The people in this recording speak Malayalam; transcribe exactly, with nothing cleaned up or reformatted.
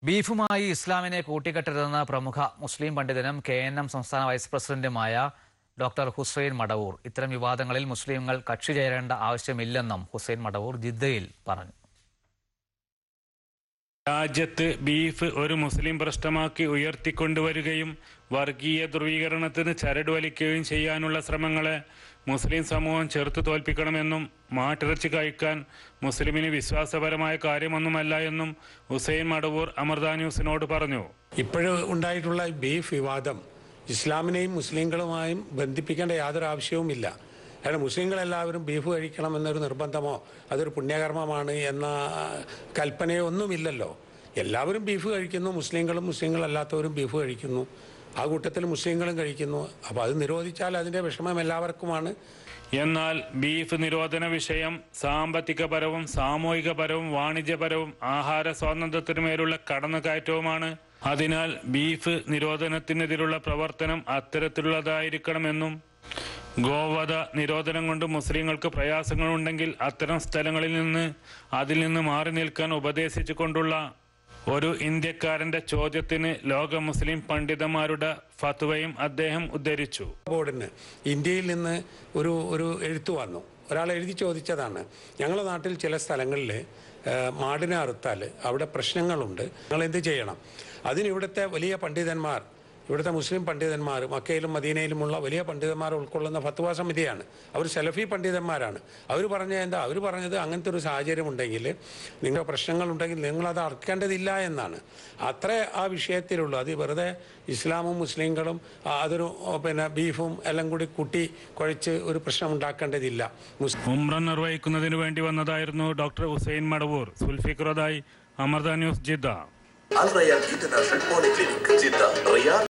ബീഫുമായി ഇസ്ലാമിനെ കൂട്ടിക്കെട്ടരുതെന്ന പ്രമുഖ മുസ്ലിം പണ്ഡിതനും കെ എൻ എം സംസ്ഥാന വൈസ് പ്രസിഡന്റുമായ ഡോക്ടർ ഹുസൈൻ മടവൂർ ഇത്തരം വിവാദങ്ങളിൽ മുസ്ലിങ്ങൾ കക്ഷി ചേരേണ്ട ആവശ്യമില്ലെന്നും ഹുസൈൻ മടവൂർ ജിദ്ദയിൽ പറഞ്ഞു. രാജ്യത്ത് ബീഫ് ഒരു മുസ്ലിം പ്രശ്നമാക്കി ഉയർത്തിക്കൊണ്ടുവരികയും വർഗീയ ധ്രുവീകരണത്തിന് ചരടുവലിക്കുകയും ചെയ്യാനുള്ള ശ്രമങ്ങളെ മുസ്ലിം സമൂഹം ചെറുത്തു തോൽപ്പിക്കണമെന്നും മാട്ടിറച്ചി കഴിക്കാൻ മുസ്ലിമിന് വിശ്വാസപരമായ കാര്യമൊന്നുമല്ല എന്നും ഹുസൈൻ മടവൂർ അമൃത ന്യൂസിനോട് പറഞ്ഞു. ഇപ്പോഴും ഉണ്ടായിട്ടുള്ള ബീഫ് വിവാദം ഇസ്ലാമിനെയും മുസ്ലിങ്ങളുമായും ബന്ധിപ്പിക്കേണ്ട യാതൊരു ആവശ്യവുമില്ല. കാരണം മുസ്ലിങ്ങളെല്ലാവരും ബീഫ് കഴിക്കണമെന്നൊരു നിർബന്ധമോ അതൊരു പുണ്യകർമ്മമാണ് എന്ന കൽപ്പനയോ ഒന്നുമില്ലല്ലോ. എല്ലാവരും ബീഫ് കഴിക്കുന്നു, മുസ്ലിങ്ങളും മുസ്ലിങ്ങളല്ലാത്തവരും ബീഫ് കഴിക്കുന്നു, ആ കൂട്ടത്തിൽ മുസ്ലിങ്ങളും കഴിക്കുന്നു. അപ്പോൾ അത് നിരോധിച്ചാൽ അതിൻ്റെ വിഷമം എല്ലാവർക്കുമാണ്. എന്നാൽ ബീഫ് നിരോധന വിഷയം സാമ്പത്തികപരവും സാമൂഹികപരവും വാണിജ്യപരവും ആഹാര സ്വാതന്ത്ര്യത്തിനുമേലുള്ള കടന്നുകയറ്റവുമാണ്. അതിനാൽ ബീഫ് നിരോധനത്തിനെതിരുള്ള പ്രവർത്തനം അത്തരത്തിലുള്ളതായിരിക്കണമെന്നും ഗോവധ നിരോധനം കൊണ്ട് മുസ്ലിങ്ങൾക്ക് പ്രയാസങ്ങളുണ്ടെങ്കിൽ അത്തരം സ്ഥലങ്ങളിൽ നിന്ന് അതിൽ നിന്ന് മാറി നിൽക്കാൻ ഉപദേശിച്ചു കൊണ്ടുള്ള ഒരു ഇന്ത്യക്കാരന്റെ ചോദ്യത്തിന് ലോക മുസ്ലിം പണ്ഡിതന്മാരുടെ ഫത്വയും അദ്ദേഹം ഉദ്ധരിച്ചു. ബോർഡിന് ഇന്ത്യയിൽ നിന്ന് ഒരു ഒരു എഴുത്തു വന്നു. ഒരാൾ എഴുതി ചോദിച്ചതാണ്, ഞങ്ങളുടെ നാട്ടിൽ ചില സ്ഥലങ്ങളിൽ മാടിനെ അറുത്താൽ അവിടെ പ്രശ്നങ്ങളുണ്ട്, നിങ്ങൾ എന്ത് ചെയ്യണം? അതിന് ഇവിടുത്തെ വലിയ പണ്ഡിതന്മാർ, ഇവിടുത്തെ മുസ്ലിം പണ്ഡിതന്മാർ, മക്കയിലും മദീനയിലുമുള്ള വലിയ പണ്ഡിതന്മാർ ഉൾക്കൊള്ളുന്ന ഫത്വ സമിതിയാണ്. അവർ സലഫി പണ്ഡിതന്മാരാണ്. അവർ പറഞ്ഞ എന്താ അവർ പറഞ്ഞത്, അങ്ങനത്തെ ഒരു സാഹചര്യം ഉണ്ടെങ്കിൽ, നിങ്ങളുടെ പ്രശ്നങ്ങളുണ്ടെങ്കിൽ നിങ്ങളത് അറക്കേണ്ടതില്ല എന്നാണ്. അത്രേ ആ വിഷയത്തിലുള്ളൂ. അത് വെറുതെ ഇസ്ലാമും മുസ്ലിങ്ങളും അതൊരു പിന്നെ ബീഫും എല്ലാം കൂടി കൂട്ടി കുഴച്ച് ഒരു പ്രശ്നം ഉണ്ടാക്കേണ്ടതില്ല. ഉംറ നിർവഹിക്കുന്നതിന് വേണ്ടി വന്നതായിരുന്നു ഡോക്ടർ ഹുസൈൻ മടവൂർ. സുൽഫിഖ്റദായി, Amrita news, Jeddah. Al Rayyan International Polyclinic.